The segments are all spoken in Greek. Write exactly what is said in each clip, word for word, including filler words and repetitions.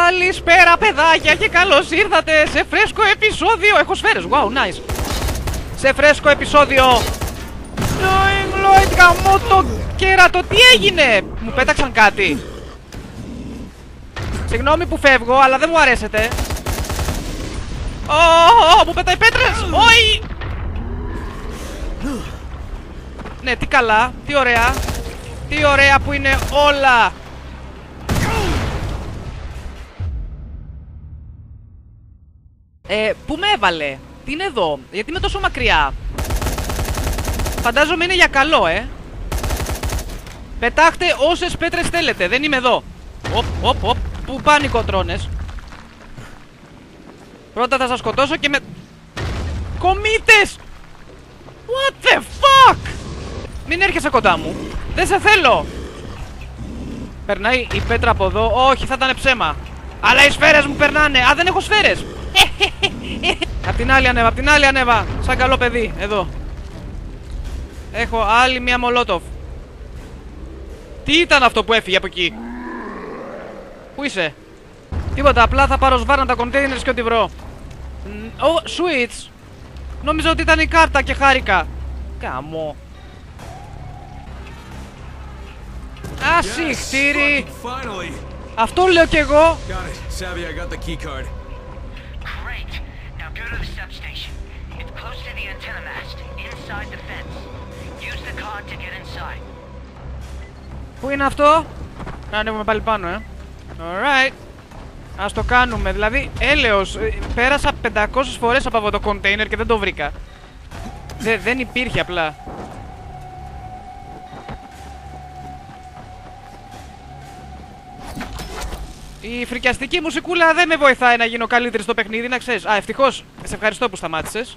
Καλησπέρα παιδάκια και καλώς ήρθατε σε φρέσκο επεισόδιο. Έχω σφαίρες, wow, nice. Σε φρέσκο επεισόδιο Dying Light, γαμώ το κέρατο. Τι έγινε? Μου πέταξαν κάτι. Συγγνώμη που φεύγω, αλλά δεν μου αρέσετε. Ω, μου πέταει πέτρες. Όχι. Ναι, τι καλά, τι ωραία. Τι ωραία που είναι όλα. Ε, πού με έβαλε? Τι είναι εδώ? Γιατί είμαι τόσο μακριά? Φαντάζομαι είναι για καλό, ε. Πετάχτε όσες πέτρες θέλετε, δεν είμαι εδώ. Οπ, οπ, οπ, πού πάνε οι κοτρώνες? Πρώτα θα σας σκοτώσω και με... Κομίτες! What the fuck? Μην έρχεσαι κοντά μου. Δεν σε θέλω. Περνάει η πέτρα από εδώ. Όχι, θα ήταν ψέμα. Αλλά οι σφαίρες μου περνάνε. Α, δεν έχω σφαίρες. Απ' την άλλη ανέβα, απ' την άλλη ανέβα. Σαν καλό παιδί, εδώ. Έχω άλλη μία μολότοφ. Τι ήταν αυτό που έφυγε από εκεί? Πού είσαι? Τίποτα, απλά θα πάρω σβάρνα τα containers και ό,τι βρω. Ω, oh, switch. Νόμιζα ότι ήταν η κάρτα και χάρηκα. Καμώ. Ασυχτήρι. Αυτό λέω κι εγώ. Πού είναι αυτό? Να ανέβουμε πάλι πάνω, ε. Alright. Ας το κάνουμε. Δηλαδή, έλεος. Πέρασα πεντακόσιες φορές από αυτό το container και δεν το βρήκα. Δε, δεν υπήρχε απλά. Η φρικιαστική μουσικούλα δεν με βοηθάει να γίνω καλύτερη στο παιχνίδι, να ξέρεις. Α, ευτυχώς. Σε ευχαριστώ που σταμάτησες.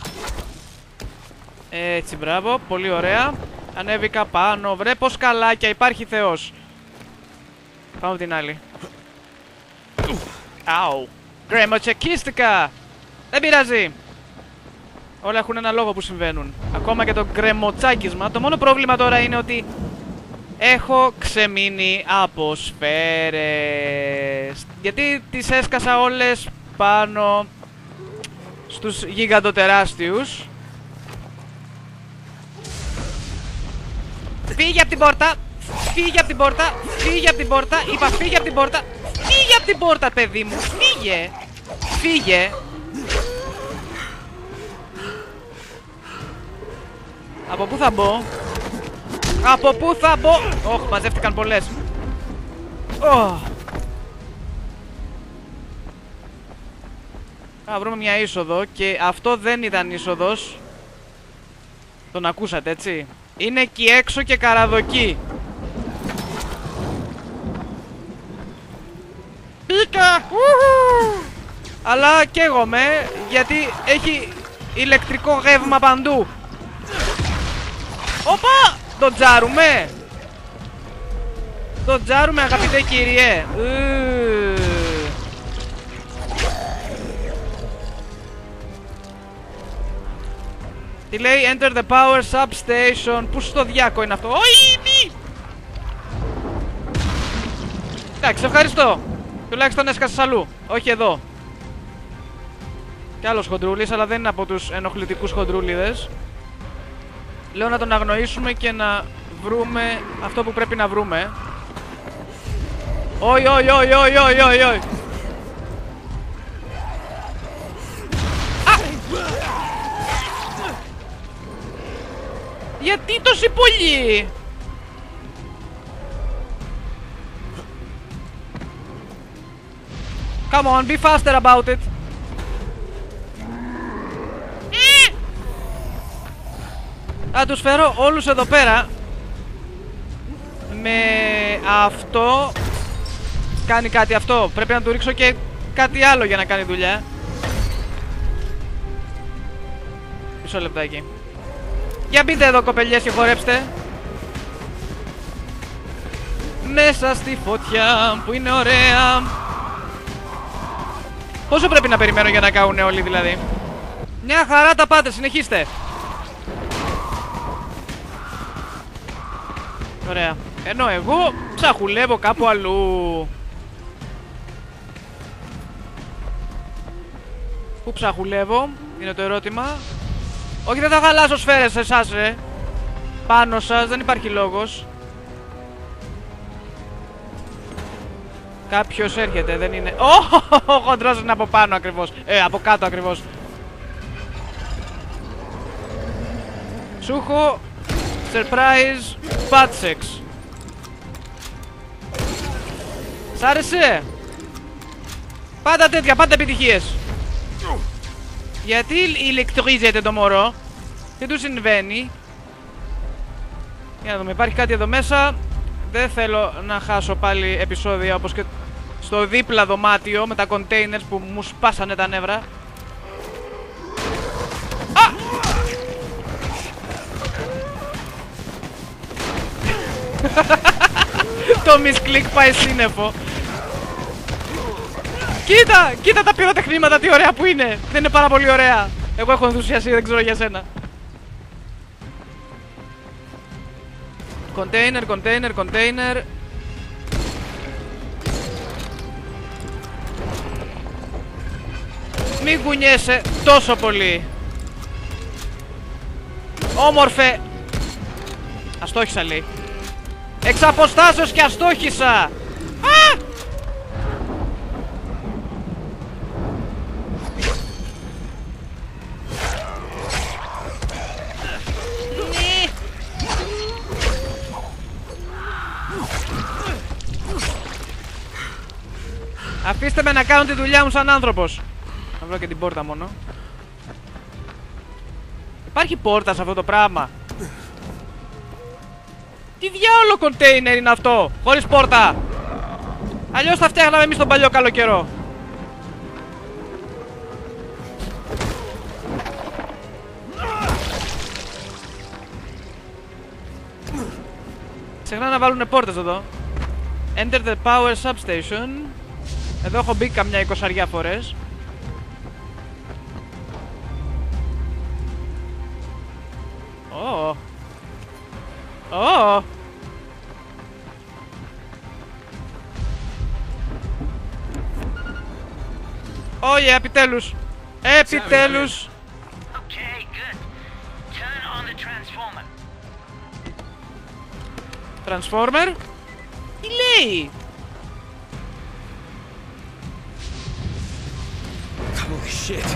Έτσι, μπράβο. Πολύ ωραία. Ανέβηκα πάνω. Βρε πως καλάκια. Υπάρχει Θεός. Πάμε την άλλη. Αου. Γκρεμοτσεκίστηκα. Δεν πειράζει. Όλα έχουν ένα λόγο που συμβαίνουν. Ακόμα και το γκρεμοτσάκισμα. Το μόνο πρόβλημα τώρα είναι ότι έχω ξεμείνει από σφαίρες. Γιατί τις έσκασα όλες πάνω στους γιγαντοτεράστιους. Φύγε από την πόρτα. Φύγε από την πόρτα. Φύγε από την πόρτα. Είπα φύγε από την πόρτα. Φύγε από την πόρτα, παιδί μου. Φύγε. Φύγε. Από πού θα μπω? Από πού θα μπω? Ωχ, oh, μαζεύτηκαν πολλές. Oh. Θα βρούμε μια είσοδο. Και αυτό δεν ήταν είσοδος. Τον ακούσατε, έτσι? Είναι εκεί έξω και καραδοκεί. Μπήκα! Αλλά καίγομαι, γιατί έχει ηλεκτρικό γεύμα παντού. Όπα! Το τζάρουμε! Το τζάρουμε, αγαπητέ κύριε. Τι λέει? Enter the power substation. Πού στο διάκο είναι αυτό? Όχι, μη! Εντάξει, ευχαριστώ. Τουλάχιστον έσκασες αλλού. Όχι εδώ. Κι άλλος χοντρούλης, αλλά δεν είναι από τους ενοχλητικούς χοντρούλιδες. Λέω να τον αγνοήσουμε και να βρούμε αυτό που πρέπει να βρούμε. Όχι, όχι, όχι, όχι, όχι, όχι, όχι. Γιατί τόση πολύ? Come on, be faster about it. Θα τους φέρω όλους εδώ πέρα. Με αυτό. Κάνει κάτι αυτό. Πρέπει να του ρίξω και κάτι άλλο για να κάνει δουλειά. Μισό λεπτάκι. Για μπείτε εδώ, κοπελιές, και χορέψτε. Μέσα στη φωτιά που είναι ωραία. Πόσο πρέπει να περιμένω για να καούνε όλοι, δηλαδή? Μια χαρά τα πάτε, συνεχίστε. Ωραία. Ενώ εγώ ψαχουλεύω κάπου αλλού. Πού ψαχουλεύω, είναι το ερώτημα. Όχι, δεν θα χαλάσω σφαίρες σε εσάς ρε. Πάνω σας, δεν υπάρχει λόγος. Κάποιος έρχεται, δεν είναι... Ω, ο χοντρός είναι από πάνω ακριβώς. Ε, από κάτω ακριβώς. Σου έχω surprise butt sex. Σ' άρεσε? Πάντα τέτοια, πάντα επιτυχίες. Γιατί ηλεκτρίζεται το μωρό? Τι του συμβαίνει? Για να δούμε, υπάρχει κάτι εδώ μέσα. Δεν θέλω να χάσω πάλι επεισόδια όπως και στο δίπλα δωμάτιο με τα containers που μου σπάσανε τα νεύρα. Α! Το μισκλικ πάει σύννεφο. Κοίτα, κοίτα τα πυροτεχνήματα, τι ωραία που είναι. Δεν είναι πάρα πολύ ωραία? Εγώ έχω ενθουσιαστεί, δεν ξέρω για σένα. Container, container, container. Μην κουνιέσαι τόσο πολύ. Όμορφε. Αστόχησα λέει. Εξ αποστάσεως και αστόχησα. Α! Αφήστε με να κάνω τη δουλειά μου σαν άνθρωπος. Να βρω και την πόρτα μόνο. Υπάρχει πόρτα σε αυτό το πράγμα? Τι διάολο κοντέινερ είναι αυτό, χωρίς πόρτα? Αλλιώς θα φτιάχναμε εμείς τον παλιό καλό καιρό. Ξεχνά να βάλουνε πόρτες εδώ. Enter the power substation. Εδώ έχω μπει καμιά εικοσαριά φορές. Ω. Ω. Ω, yeah, επιτέλους. Επιτέλους. Okay, good. Turn on the transformer. Transformer. Τι λέει? Holy shit.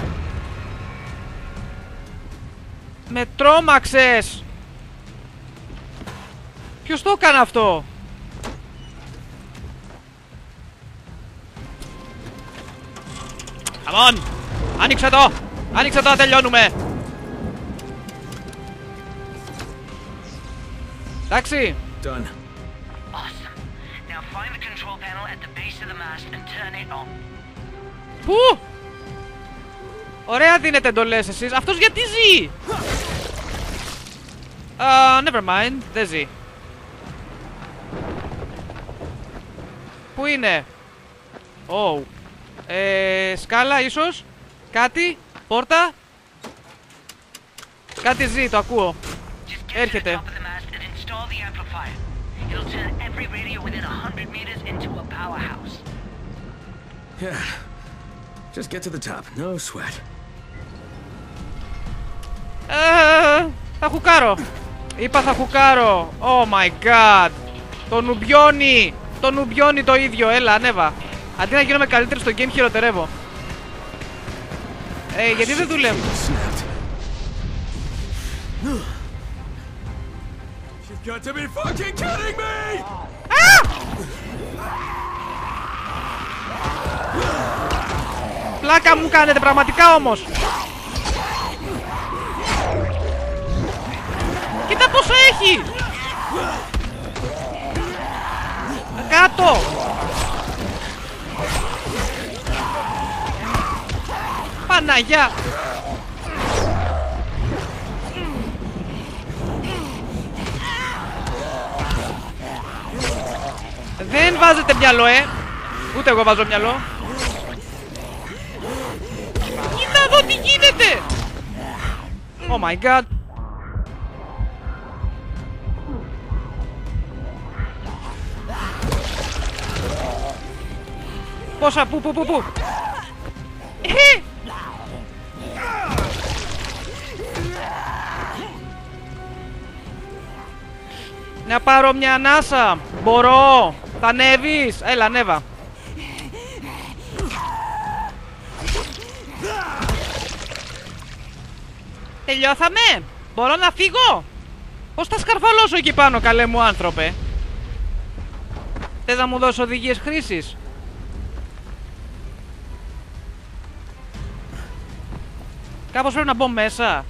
Με τρόμαξες. Ποιος το έκανε αυτό? Come on. Άνοιξε το. Άνοιξε το να τελειώνουμε. Εντάξει. Done. Awesome. Now find the control panel at the base of the mast and turn it on. Πού? Ωραία δίνετε εντολές εσείς. Αυτός γιατί ζει? Uh, never mind. Δεν ζει. Πού είναι? Oh. Ε, σκάλα ίσως? Κάτι? Πόρτα? Κάτι ζει, το ακούω. Just get to the Έρχεται. top of the mast and install the amplifier. It'll turn every radio within a hundred meters into a powerhouse. Yeah. Just get to the top. No sweat. Ε, θα χουκάρω. Είπα θα χουκάρω. Oh my god. Το νουμπιώνει. Το νουμπιώνει το ίδιο. Έλα, ανέβα. Αντί να γίνομαι καλύτερο στο game, χειροτερεύω. Ε, γιατί δεν δουλεύει? Snapped. You've got to be fucking kidding me! Πλάκα μου κάνετε πραγματικά όμως. Κοίτα πόσο έχει. Κάτω. Παναγιά. Δεν βάζετε μυαλό, ε. Ούτε εγώ βάζω μυαλό. Κοίτα εδώ τι γίνεται. Oh my god. Πόσα, πού, πού, πού, πού. Ε, Να πάρω μια ανάσα. Μπορώ. Θα ανέβεις. Έλα, ανέβα. Τελειώσαμε. Μπορώ να φύγω. Πώς θα σκαρφαλώσω εκεί πάνω, καλέ μου άνθρωπε? Θες να μου δώσεις οδηγίες χρήσης? Κάπως πρέπει να μπω μέσα.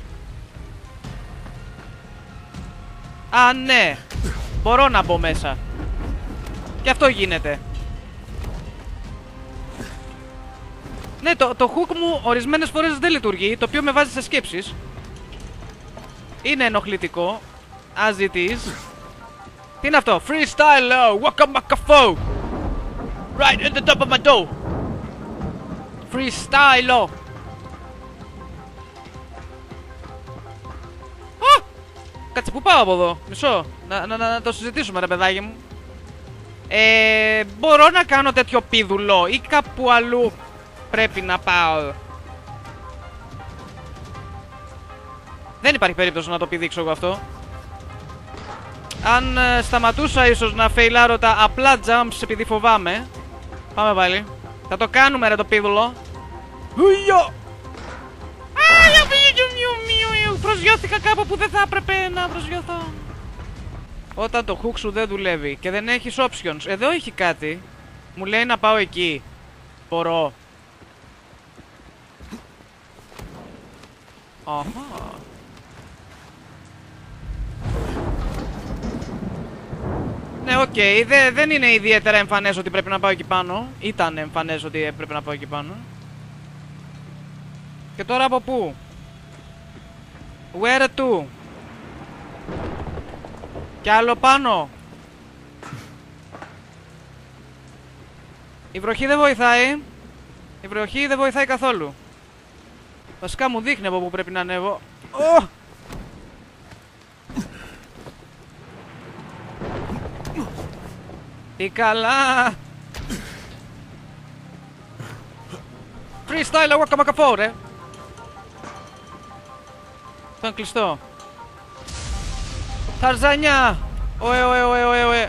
Α, ναι. Μπορώ να μπω μέσα. Και αυτό γίνεται. Ναι, το, το hook μου ορισμένες φορές δεν λειτουργεί, το οποίο με βάζει σε σκέψεις. Είναι ενοχλητικό. As it is. Τι είναι αυτό? Freestyle, waka maka fo. Right at the top of my toe. Freestyle. Α! Κάτσε, πού πάω από εδώ? Μισό. Να, να, να το συζητήσουμε, ρε παιδάκι μου. Ε, μπορώ να κάνω τέτοιο πίδουλο ή κάπου αλλού πρέπει να πάω? Δεν υπάρχει περίπτωση να το πηδήξω εγώ αυτό. Αν ε, σταματούσα ίσως να φεϊλάρω τα απλά jumps επειδή φοβάμαι. Πάμε πάλι. Θα το κάνουμε, ρε, το πίδουλο. Ουιο! Προσγειώθηκα κάπου που δεν θα έπρεπε να προσγειωθώ. Όταν το hook σου δεν δουλεύει και δεν έχεις options. Εδώ έχει κάτι. Μου λέει να πάω εκεί. Μπορώ. Αχα. Ναι, οκ, okay. Δε, δεν είναι ιδιαίτερα εμφανές ότι πρέπει να πάω εκεί πάνω. Ήταν εμφανές ότι πρέπει να πάω εκεί πάνω. Και τώρα από πού? Where to? Κι άλλο πάνω. Η βροχή δεν βοηθάει. Η βροχή δεν βοηθάει καθόλου. Βασικά μου δείχνει από πού πρέπει να ανέβω. Oh! Τι καλά. Freestyle, waka maka fo, ρε. Αυτό είναι κλειστό. Ταρζάνια. Ωε, ωε, ωε, ωε, ωε.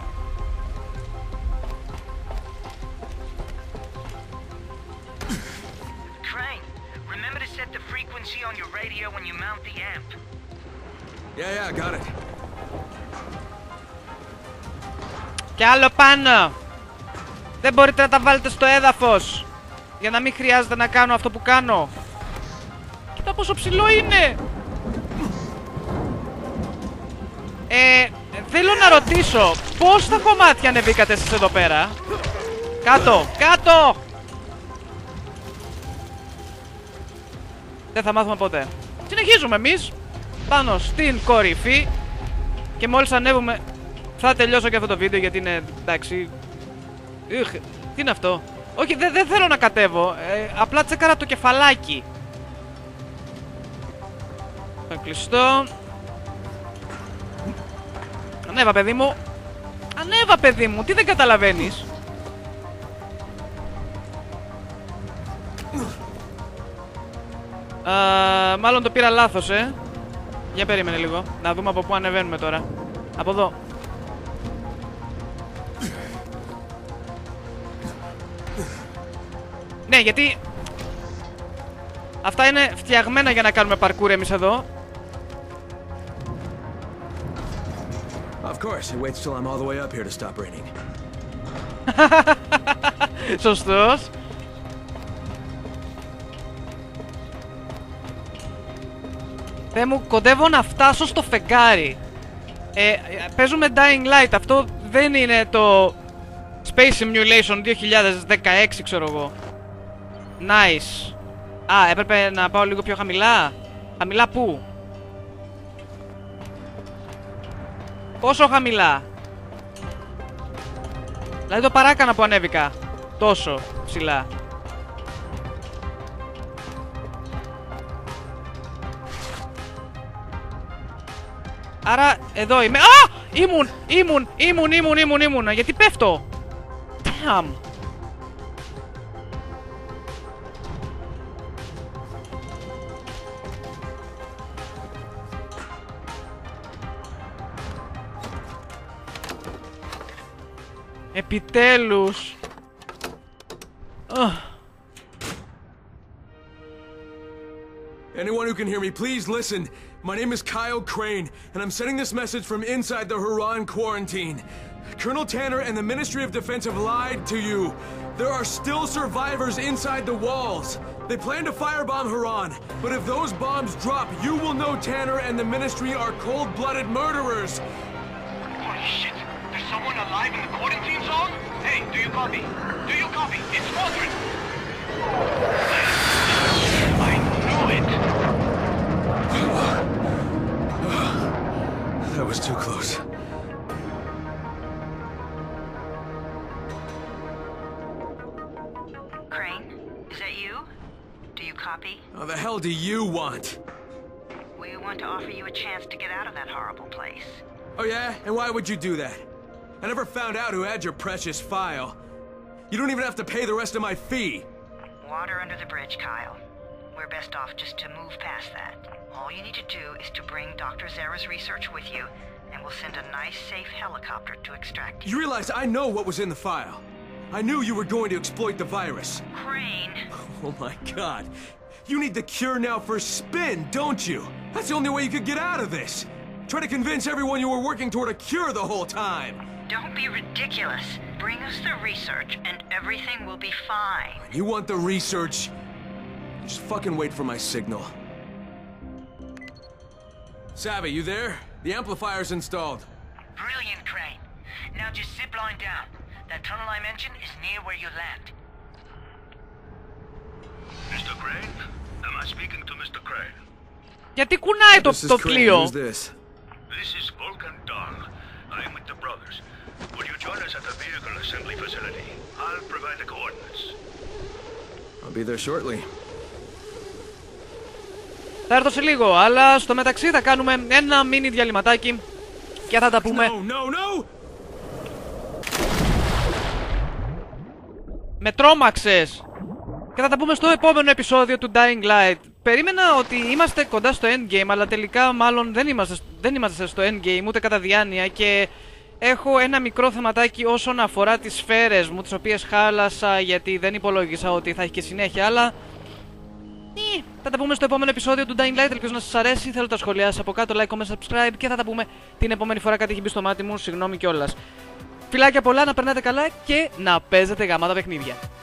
Crane, remember to set the frequency on your radio when you mount the amp. Yeah, yeah, got it. Κι άλλο πάνω. Δεν μπορείτε να τα βάλετε στο έδαφος για να μην χρειάζεται να κάνω αυτό που κάνω. Κοίτα πόσο ψηλό είναι. Ε, θέλω να ρωτήσω, πώς τα κομμάτια ανεβήκατε εσείς εδώ πέρα? Κάτω, κάτω. Δεν θα μάθουμε ποτέ. Συνεχίζουμε εμείς πάνω στην κορυφή. Και μόλις ανέβουμε θα τελειώσω και αυτό το βίντεο γιατί είναι, εντάξει. Ουχ, τι είναι αυτό? Όχι, δεν δε θέλω να κατέβω, ε, απλά τσεκάρα το κεφαλάκι. Θα κλειστώ. Ανέβα, παιδί μου. Ανέβα, παιδί μου, τι δεν καταλαβαίνεις? Α, μάλλον το πήρα λάθος, ε. Για περίμενε λίγο, να δούμε από πού ανεβαίνουμε τώρα. Από εδώ. Ναι, γιατί αυτά είναι φτιαγμένα για να κάνουμε parkour εμείς εδώ. Of course, it waits till I'm all the way up here to stop raining. Σωστός. Θεέ μου, κοντεύω να φτάσω στο φεγγάρι. Ε, παίζουμε Dying Light. Αυτό δεν είναι το Space Simulation δύο χιλιάδες δεκαέξι, ξέρω εγώ. Nice. Α, έπρεπε να πάω λίγο πιο χαμηλά. Χαμηλά πού? Πόσο χαμηλά? Δηλαδή το παράκανα που ανέβηκα τόσο ψηλά. Άρα εδώ είμαι. Α! Ήμουν, ήμουν, ήμουν, ήμουν, ήμουν, ήμουν. Γιατί πέφτω? Damn. Επιτέλους. Ugh. Anyone who can hear me, please listen. My name is Kyle Crane, and I'm sending this message from inside the Haran quarantine. Colonel Tanner and the Ministry of Defense have lied to you. There are still survivors inside the walls. They plan to firebomb Haran, but if those bombs drop, you will know Tanner and the Ministry are cold-blooded murderers. Holy shit! There's someone alive in the quarantine zone? Hey, do you copy? Do you copy? It's Squadron! I knew it! That was too close. Crane, is that you? Do you copy? How the hell do you want? We want to offer you a chance to get out of that horrible place. Oh yeah? And why would you do that? I never found out who had your precious file. You don't even have to pay the rest of my fee. Water under the bridge, Kyle. We're best off just to move past that. All you need to do is to bring Doctor Zara's research with you, and we'll send a nice, safe helicopter to extract you. You realize I know what was in the file. I knew you were going to exploit the virus. Crane! Oh my god. You need the cure now for spin, don't you? That's the only way you could get out of this. Try to convince everyone you were working toward a cure the whole time. Don't be ridiculous. Bring us the research, and everything will be fine. You want the research? Just fucking wait for my signal. Savvy, you there? The amplifier's installed. Brilliant, Crane. Now just zip line down. That tunnel I mentioned is near where you land. Mister Crane? Am I speaking to Mister Crane? Γιατί κουνάει το, This is το Crane. πλοίο. Who's this? This is Volkan Dahl. I am with the brothers. Would you join us at the vehicle assembly facility? I'll provide the coordinates. I'll be there shortly. Θα έρθω σε λίγο, αλλά στο μεταξύ θα κάνουμε ένα μίνι διαλυματάκι και θα τα πούμε. No, no, no! Με τρόμαξες! Και θα τα πούμε στο επόμενο επεισόδιο του Dying Light. Περίμενα ότι είμαστε κοντά στο endgame, αλλά τελικά μάλλον δεν είμαστε, δεν είμαστε στο endgame ούτε κατά διάνοια και έχω ένα μικρό θεματάκι όσον αφορά τις σφαίρες μου, τις οποίες χάλασα γιατί δεν υπολόγισα ότι θα έχει και συνέχεια, αλλά ε, θα τα πούμε στο επόμενο επεισόδιο του Dying Light. Ελπίζω να σας αρέσει, θέλω τα σχόλιά σας από κάτω, like, comment, subscribe και θα τα πούμε την επόμενη φορά. Κάτι έχει μπει στο μάτι μου, συγγνώμη κιόλας. Φιλάκια πολλά, να περνάτε καλά και να παίζετε γαμάτα παιχνίδια.